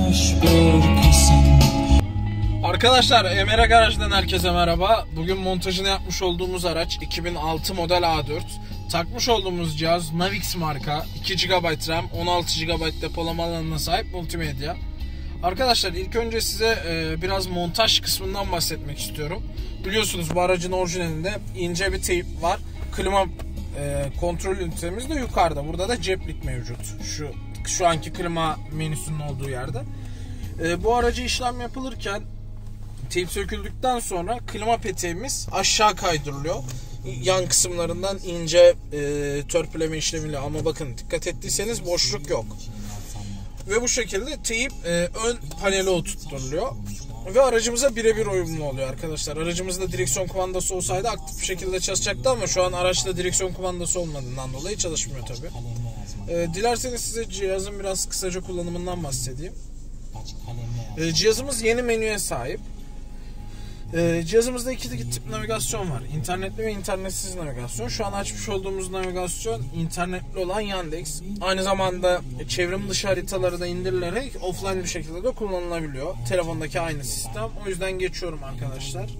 Arkadaşlar, Emre Garaj'dan herkese merhaba. Bugün montajını yapmış olduğumuz araç 2006 model A4. Takmış olduğumuz cihaz Navix marka, 2 GB RAM, 16 GB depolama alanına sahip multimedya. Arkadaşlar, ilk önce size biraz montaj kısmından bahsetmek istiyorum. Biliyorsunuz bu aracın orijinalinde ince bir teyp var. Klima kontrol ünitemiz de yukarıda. Burada da ceplik mevcut. Şu anki klima menüsünün olduğu yerde. Bu aracı işlem yapılırken teyp söküldükten sonra klima peteğimiz aşağı kaydırılıyor. Yan kısımlarından ince törpüleme işlemiyle, ama bakın dikkat ettiyseniz boşluk yok. Ve bu şekilde teyp ön panele oturtuluyor. Ve aracımıza birebir uyumlu oluyor arkadaşlar. Aracımızda direksiyon kumandası olsaydı aktif bir şekilde çalışacaktı, ama şu an araçta direksiyon kumandası olmadığından dolayı çalışmıyor tabi. Dilerseniz size cihazın biraz kısaca kullanımından bahsedeyim. Cihazımız yeni menüye sahip. Cihazımızda iki tip navigasyon var. İnternetli ve internetsiz navigasyon. Şu an açmış olduğumuz navigasyon internetli olan Yandex. Aynı zamanda çevrim dışı haritaları da indirilerek offline bir şekilde de kullanılabiliyor. Telefondaki aynı sistem. O yüzden geçiyorum arkadaşlar.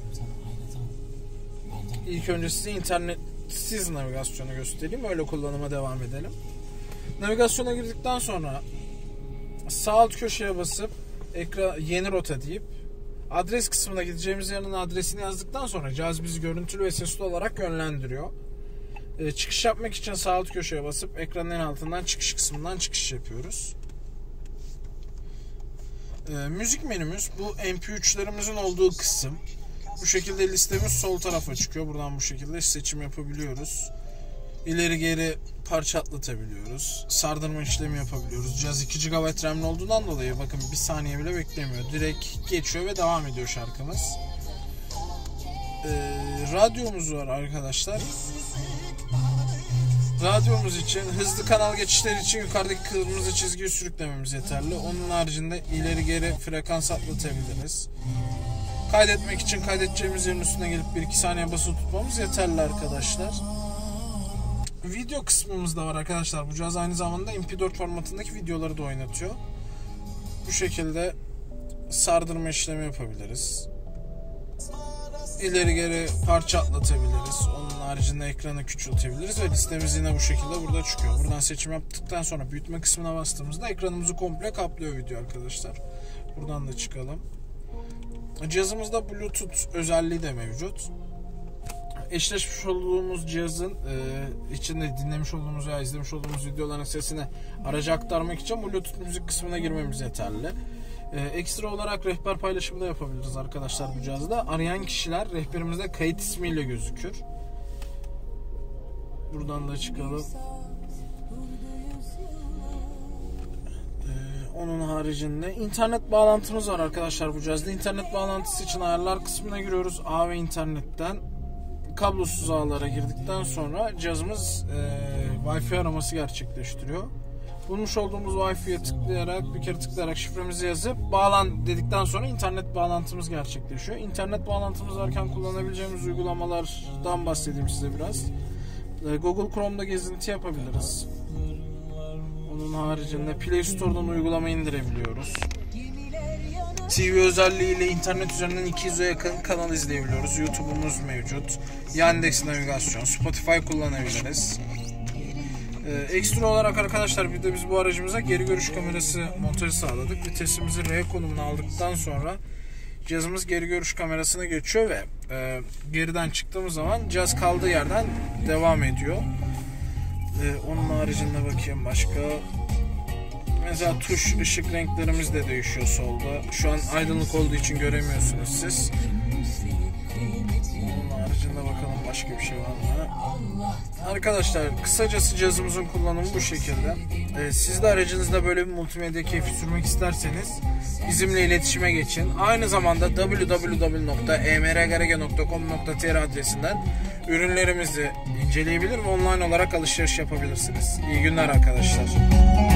İlk önce size internetsiz navigasyonu göstereyim. Öyle kullanıma devam edelim. Navigasyona girdikten sonra sağ alt köşeye basıp yeni rota deyip adres kısmına gideceğimiz yerin adresini yazdıktan sonra cihaz bizi görüntülü ve sesli olarak yönlendiriyor. Çıkış yapmak için sağ alt köşeye basıp ekranın en altından çıkış kısmından çıkış yapıyoruz. Müzik menümüz bu MP3'lerimizin olduğu kısım. Bu şekilde listemiz sol tarafa çıkıyor. Buradan bu şekilde seçim yapabiliyoruz. İleri geri parça atlatabiliyoruz. Sardırma işlemi yapabiliyoruz. Cihaz 2 GB RAM'li olduğundan dolayı bakın bir saniye bile beklemiyor. Direkt geçiyor ve devam ediyor şarkımız. Radyomuz var arkadaşlar. Radyomuz için hızlı kanal geçişleri için yukarıdaki kırmızı çizgiyi sürüklememiz yeterli. Onun haricinde ileri geri frekans atlatabiliriz. Kaydetmek için kaydedeceğimiz yerin üstüne gelip 1-2 saniye basılı tutmamız yeterli arkadaşlar. Video kısmımız da var arkadaşlar. Bu cihaz aynı zamanda MP4 formatındaki videoları da oynatıyor. Bu şekilde sardırma işlemi yapabiliriz. İleri geri parça atlatabiliriz. Onun haricinde ekranı küçültebiliriz ve listemiz yine bu şekilde burada çıkıyor. Buradan seçim yaptıktan sonra büyütme kısmına bastığımızda ekranımızı komple kaplıyor video arkadaşlar. Buradan da çıkalım. Cihazımızda Bluetooth özelliği de mevcut. Eşleşmiş olduğumuz cihazın içinde dinlemiş olduğumuz veya izlemiş olduğumuz videoların sesini araca aktarmak için Bluetooth müzik kısmına girmemiz yeterli. Ekstra olarak rehber paylaşımı da yapabiliriz arkadaşlar bu cihazda. Arayan kişiler rehberimizde kayıt ismiyle gözükür. Buradan da çıkalım. Onun haricinde internet bağlantımız var arkadaşlar bu cihazda. İnternet bağlantısı için ayarlar kısmına giriyoruz. Ağ ve internetten kablosuz ağlara girdikten sonra cihazımız Wi-Fi araması gerçekleştiriyor. Bulmuş olduğumuz Wi-Fi'ye bir kere tıklayarak şifremizi yazıp bağlan dedikten sonra internet bağlantımız gerçekleşiyor. İnternet bağlantımız varken kullanabileceğimiz uygulamalardan bahsedeyim size biraz. Google Chrome'da gezinti yapabiliriz. Onun haricinde Play Store'dan uygulama indirebiliyoruz. TV özelliğiyle internet üzerinden 200'e yakın kanal izleyebiliyoruz. YouTube'umuz mevcut. Yandex navigasyon, Spotify kullanabiliriz. Ekstra olarak arkadaşlar bir de biz bu aracımıza geri görüş kamerası montajı sağladık. Vitesimizi R konumuna aldıktan sonra cihazımız geri görüş kamerasına geçiyor ve geriden çıktığımız zaman cihaz kaldığı yerden devam ediyor. Onun haricinde bakayım başka. Mesela tuş ışık renklerimiz de değişiyor solda. Şu an aydınlık olduğu için göremiyorsunuz siz. Onun haricinde bakalım başka bir şey var mı? Arkadaşlar kısacası cihazımızın kullanımı bu şekilde. Siz de aracınızda böyle bir multimedya keyfi sürmek isterseniz bizimle iletişime geçin. Aynı zamanda www.emregarage.com.tr adresinden ürünlerimizi inceleyebilir ve online olarak alışveriş yapabilirsiniz. İyi günler arkadaşlar.